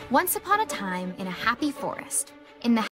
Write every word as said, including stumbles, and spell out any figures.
Once upon a time in a happy forest, in the